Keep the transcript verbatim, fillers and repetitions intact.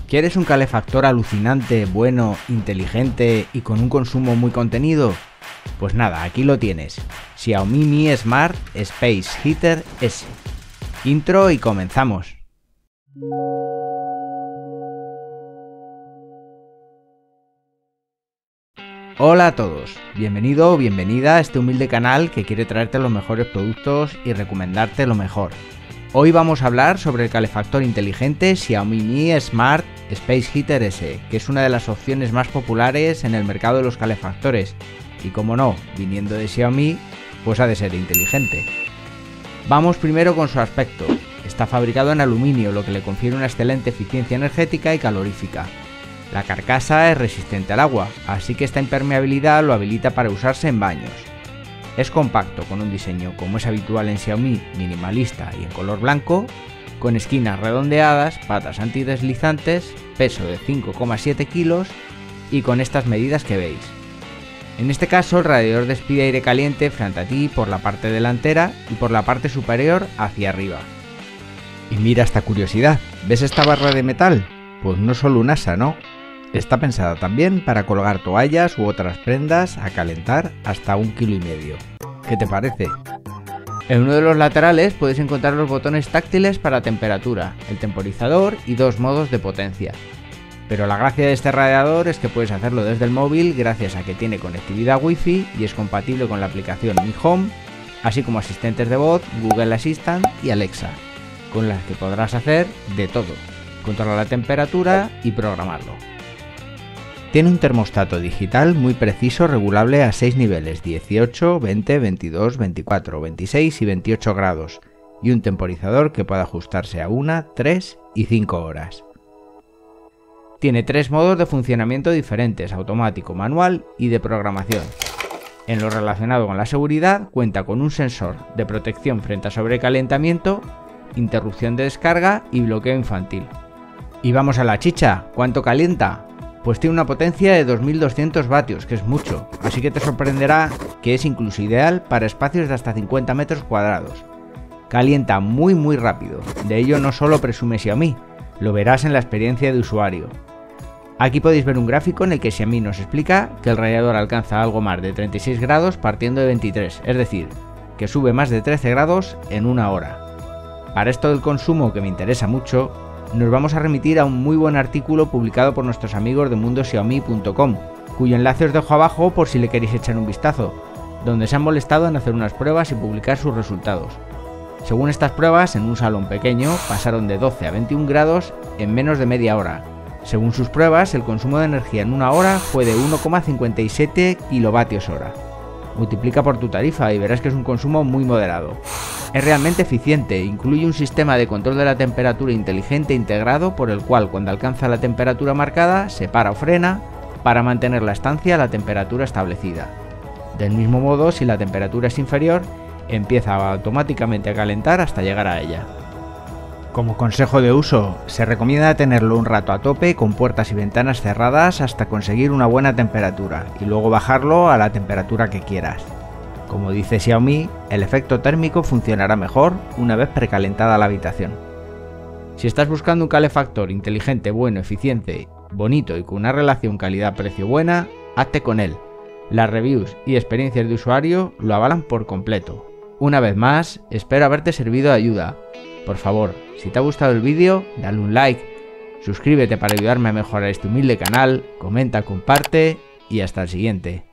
¿Quieres un calefactor alucinante, bueno, inteligente y con un consumo muy contenido? Pues nada, aquí lo tienes. Xiaomi Mi Smart Space Heater S. Intro y comenzamos. Hola a todos, bienvenido o bienvenida a este humilde canal que quiere traerte los mejores productos y recomendarte lo mejor. Hoy vamos a hablar sobre el calefactor inteligente Xiaomi Mi Smart Space Heater S, que es una de las opciones más populares en el mercado de los calefactores, y como no, viniendo de Xiaomi, pues ha de ser inteligente. Vamos primero con su aspecto. Está fabricado en aluminio, lo que le confiere una excelente eficiencia energética y calorífica. La carcasa es resistente al agua, así que esta impermeabilidad lo habilita para usarse en baños. Es compacto, con un diseño, como es habitual en Xiaomi, minimalista y en color blanco, con esquinas redondeadas, patas antideslizantes, peso de cinco coma siete kilos y con estas medidas que veis. En este caso el radiador despide aire caliente frente a ti por la parte delantera y por la parte superior hacia arriba. Y mira esta curiosidad, ¿ves esta barra de metal? Pues no solo un asa, ¿no? Está pensada también para colgar toallas u otras prendas a calentar hasta un kilo y medio. ¿Qué te parece? En uno de los laterales puedes encontrar los botones táctiles para temperatura, el temporizador y dos modos de potencia. Pero la gracia de este radiador es que puedes hacerlo desde el móvil gracias a que tiene conectividad Wi-Fi y es compatible con la aplicación Mi Home, así como asistentes de voz, Google Assistant y Alexa, con las que podrás hacer de todo, controlar la temperatura y programarlo. Tiene un termostato digital muy preciso, regulable a seis niveles, dieciocho, veinte, veintidós, veinticuatro, veintiséis y veintiocho grados, y un temporizador que puede ajustarse a una, tres y cinco horas. Tiene tres modos de funcionamiento diferentes, automático, manual y de programación. En lo relacionado con la seguridad, cuenta con un sensor de protección frente a sobrecalentamiento, interrupción de descarga y bloqueo infantil. Y vamos a la chicha, ¿cuánto calienta? Pues tiene una potencia de dos mil doscientos vatios, que es mucho, así que te sorprenderá que es incluso ideal para espacios de hasta cincuenta metros cuadrados. Calienta muy muy rápido, de ello no solo presume Xiaomi, lo verás en la experiencia de usuario. Aquí podéis ver un gráfico en el que Xiaomi nos explica que el radiador alcanza algo más de treinta y seis grados partiendo de veintitrés, es decir, que sube más de trece grados en una hora. Para esto del consumo, que me interesa mucho, nos vamos a remitir a un muy buen artículo publicado por nuestros amigos de mundo xiaomi punto com, cuyo enlace os dejo abajo por si le queréis echar un vistazo, donde se han molestado en hacer unas pruebas y publicar sus resultados. Según estas pruebas, en un salón pequeño pasaron de doce a veintiún grados en menos de media hora. Según sus pruebas, el consumo de energía en una hora fue de uno coma cincuenta y siete kilovatios hora. Multiplica por tu tarifa y verás que es un consumo muy moderado. Es realmente eficiente, incluye un sistema de control de la temperatura inteligente integrado por el cual cuando alcanza la temperatura marcada se para o frena para mantener la estancia a la temperatura establecida. Del mismo modo, si la temperatura es inferior, empieza automáticamente a calentar hasta llegar a ella. Como consejo de uso, se recomienda tenerlo un rato a tope con puertas y ventanas cerradas hasta conseguir una buena temperatura y luego bajarlo a la temperatura que quieras. Como dice Xiaomi, el efecto térmico funcionará mejor una vez precalentada la habitación. Si estás buscando un calefactor inteligente, bueno, eficiente, bonito y con una relación calidad-precio buena, hazte con él. Las reviews y experiencias de usuario lo avalan por completo. Una vez más, espero haberte servido de ayuda. Por favor, si te ha gustado el vídeo, dale un like, suscríbete para ayudarme a mejorar este humilde canal, comenta, comparte y hasta el siguiente.